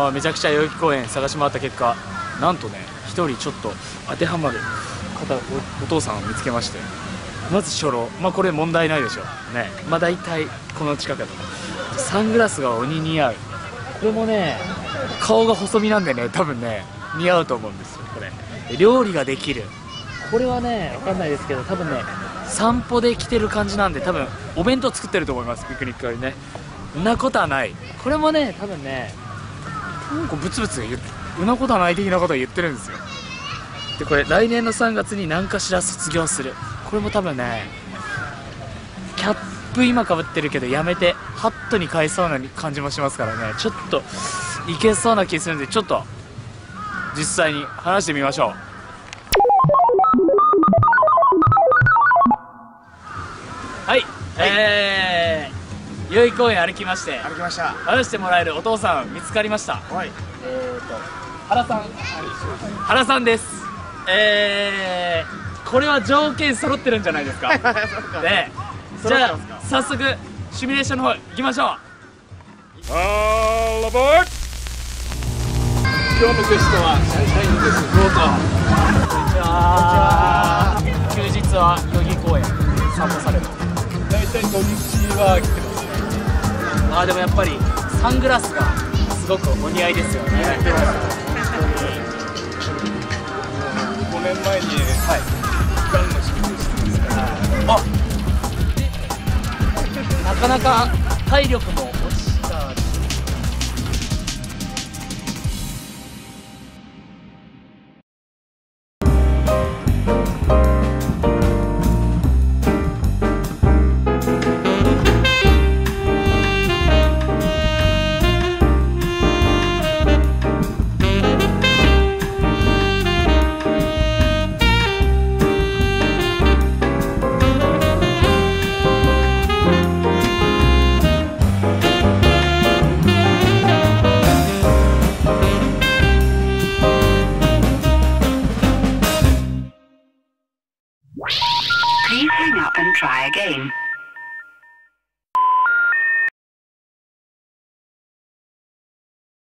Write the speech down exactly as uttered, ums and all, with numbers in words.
のめちゃくちゃ代々木公園探し回った結果、なんとねひとりちょっと当てはまる方 お, お父さんを見つけまして、まず初老、まあこれ問題ないでしょうね。まあ大体この近くだとサングラスが鬼似合う。これもね顔が細身なんでね多分ね似合うと思うんですよ。これで料理ができる、これはね分かんないですけど、多分ね散歩で来てる感じなんで、多分お弁当作ってると思います。ピクニックよりね、んなことはない。これもね多分ねなんかブツブツ言ううなことはない的なことを言ってるんですよ。でこれ来年のさんがつに何かしら卒業する、これも多分ねキャップ今かぶってるけどやめてハットに変えそうな感じもしますからね、ちょっといけそうな気するんで、ちょっと実際に話してみましょう。はい、はい、えー、代々木公園歩きまして歩きました。 話してもらえるお父さん見つかりました。 はい、 えーと原さん、原さんです。えー、これは条件揃ってるんじゃないですか。で、じゃあ早速シミュレーションの方行きましょう。 All aboard! 今日のゲストはシャイシャインです。どうぞ。 こんにちは。休日は代々木公園散歩される。 大体土日は来てますね。 あーでもやっぱりサングラスがすごくお似合いですよね。 ごねんまえにがんの手術してますから。 あ、なかなか体力も落ちた。 Please hang up and try again.